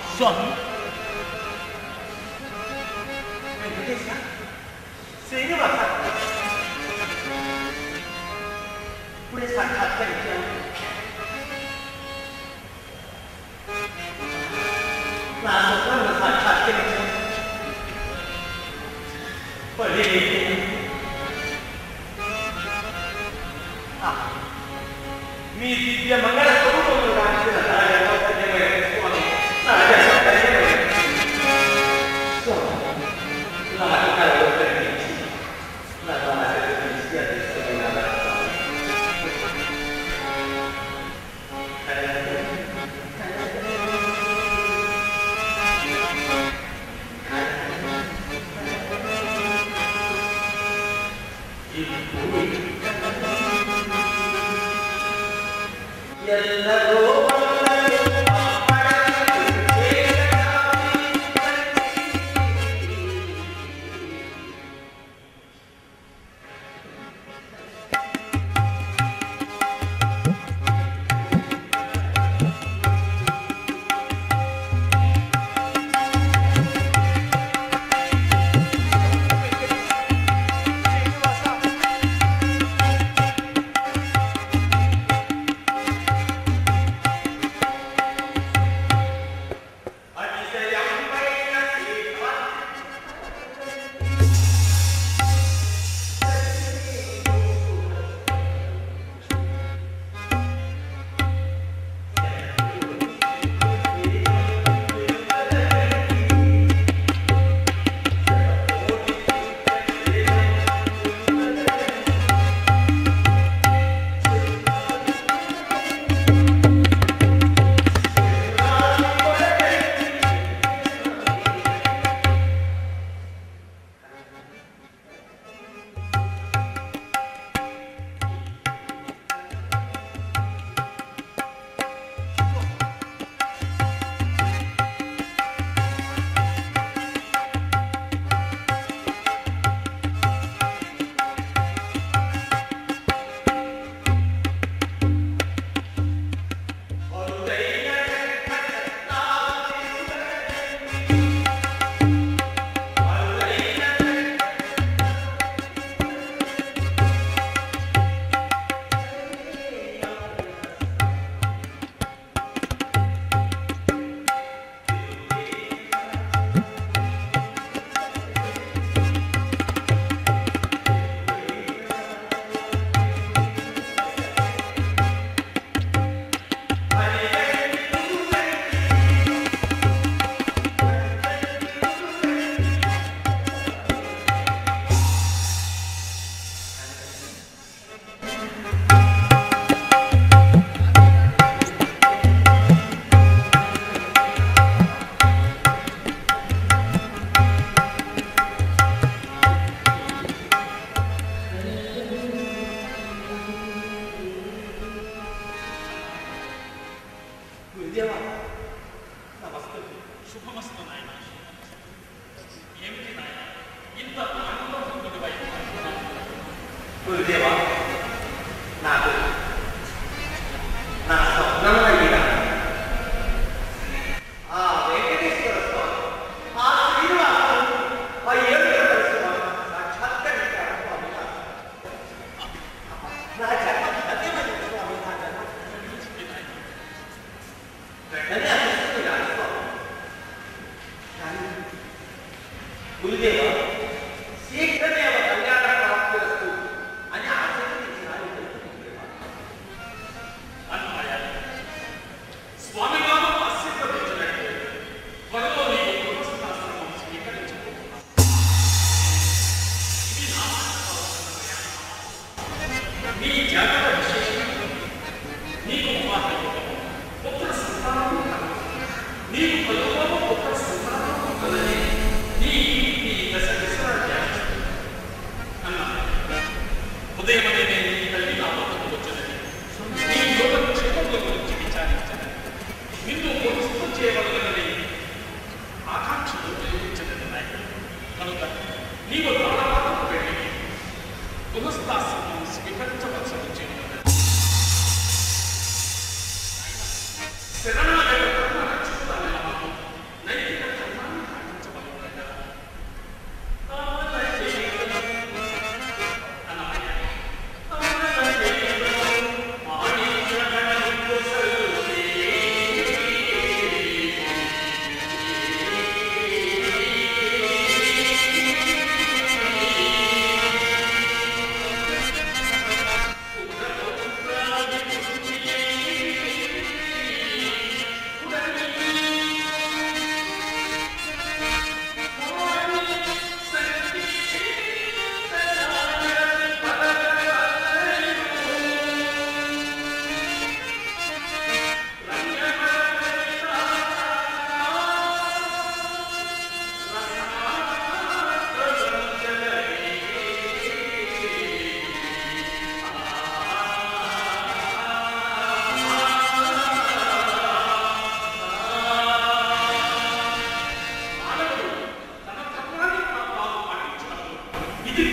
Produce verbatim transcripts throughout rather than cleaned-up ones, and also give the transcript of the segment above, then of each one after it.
स्वामी ವೆಂಕಟೇಶ ಶ್ರೀನಿವಾಸ पुढे साक्षात्कार केला नासोपन साक्षात केलं पहिले मी दिव्य मंगळ स्वरूप राजकीय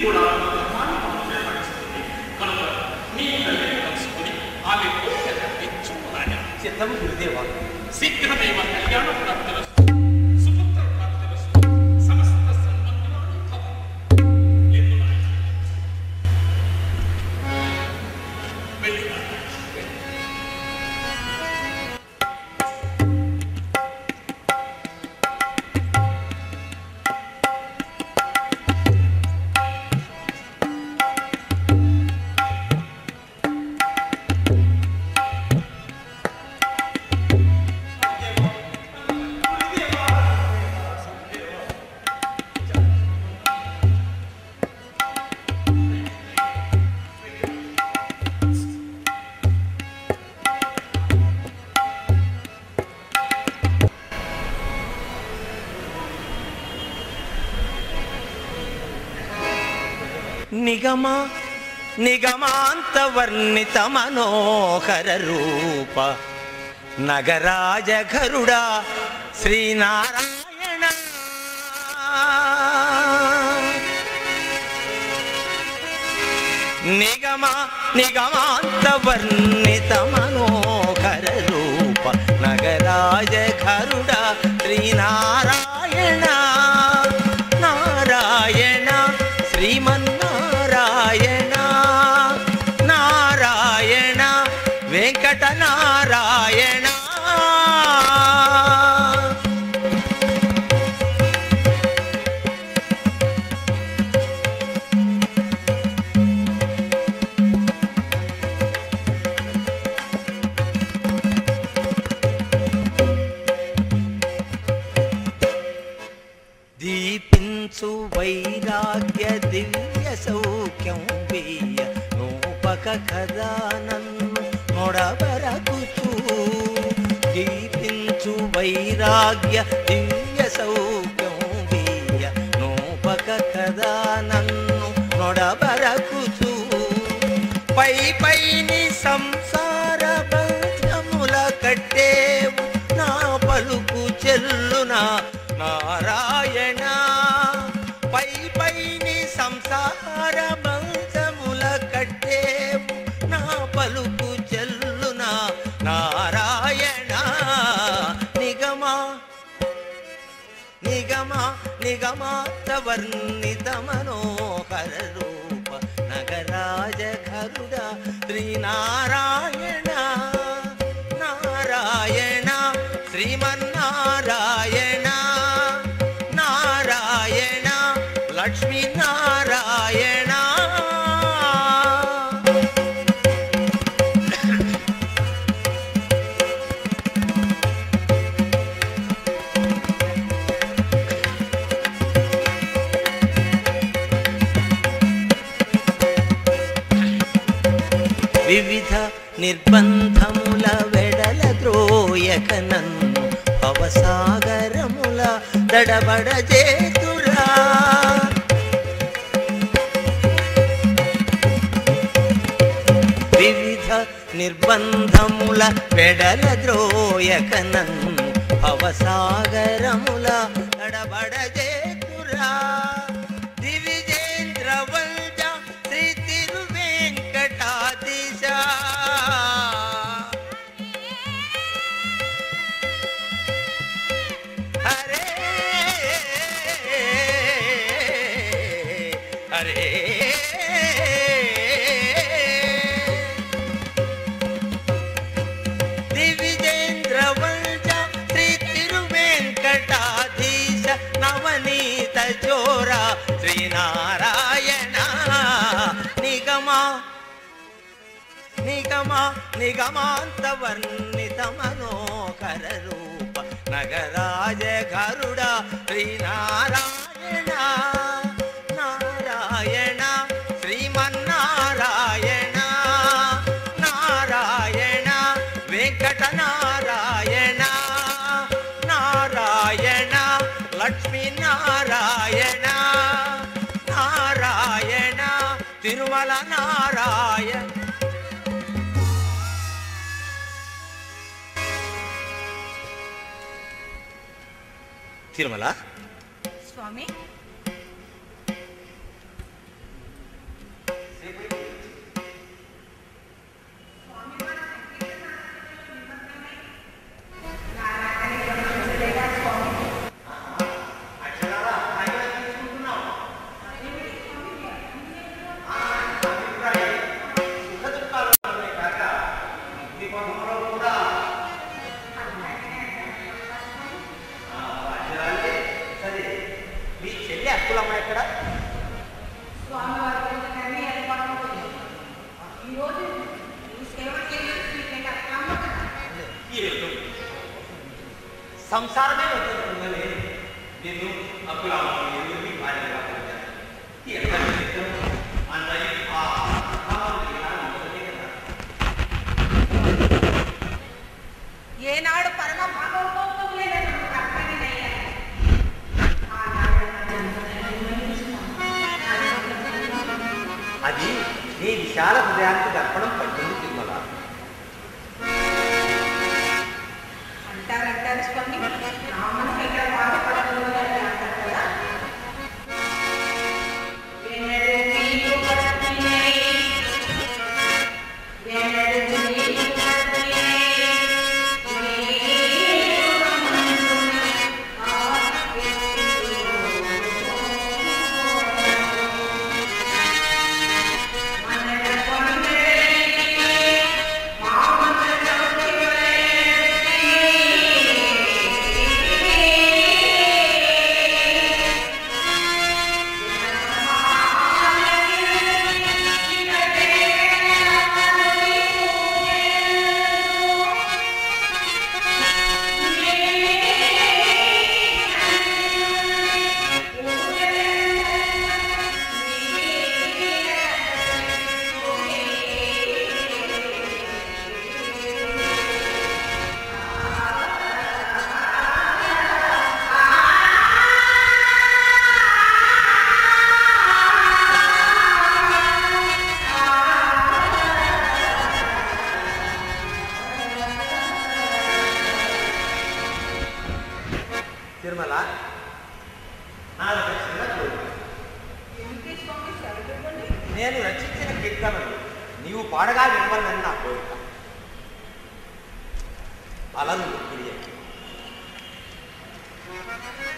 కూడా నిర్వహిస్తుంది కనుక మీ తల్లిని కలుసుకుని ఆమె కోరిక నెరవేర్చు రాజా. చిత్తము గురుదేవా. శీఘ్రమేవ కళ్యాణ ప్రాప్తులు సుపుత్ర ప్రాప్తులు సమస్త సన్మంగళాలు భవంతు. లేదు నాయన. వెళ్ళి నాయన. నిగమ నిగమాంత వర్ణిత మనోహర రూప నగరాజఘరుడా శ్రీనారాయణ. నిగమ నిగమాంత వర్ణిత మనోహర రూప నగరాజఘరుడా శ్రీనారాయణ. నారాయణ శ్రీమన్నారాయణ నారాయణ వెంకట నారాయణ. దీపించు వైరాగ్య దివ్య సౌఖ్యం వేయ నోపక కదా నన్ను నొడబరకుచు. దీపించు వైరాగ్య దివ్య సౌఖ్యం వేయ నోపక కదా నన్ను నొడబరకుచు. పై పైని సంసార బంధముల కట్టేవు నా పలుకు చెల్లునా నారాయణ. పై పైని సంసార బంధముల కట్టేవు నా పలుకు చెల్లునా నారాయణ. నిగమా నిగమా నిగమాత వర్ణిత మనోహర రూప నగరాజఘరుడా శ్రీనారాయణ. నారాయణ శ్రీమన్నారాయణ నారాయణ లక్ష్మీ నారాయణ. వివిధ నిర్బంధముల వెడల ద్రోయక నన్ను భవసాగరముల దడబడ చేతురా. వివిధ నిర్బంధముల వెడల ద్రోయక నన్ను భవసాగరముల దడబడ చేతురా. దివిజేంద్ర వంజ శ్రీ తిరువేంకటాధీశ. హరే హరే దివిజేంద్ర వంజ శ్రీ తిరువేంకటాధీశ నవనీత చోరా శ్రీనారాయణ. నిగమా నిగమా నిగమాంత వర్ణిత మనోహర రూప నగరాజఘరుడా శ్రీనారాయణ. నారాయణ శ్రీమన్నారాయణ నారాయణ వెంకట నారాయణ నారాయణ లక్ష్మీ నారాయణ నారాయణ తిరుమల నారాయణ. తిరుమల స్వామి ఏమిటమ్మా ఇక్కడ? సంసారమే వద్దుకుందని నేను అప్పుడు ఏనాడు పరమ అది నీ విశాల హృదయానికి దర్పణం పడుతుంది తిరుమల. అంటారంటారు స్వామి, రామను ఇక్కడ బాధపడదు అని అంటారు కదా. తిరుమల నేను రచించిన కీర్తనలు నీవు పాడగా వినవలని నా కోరిక. అలను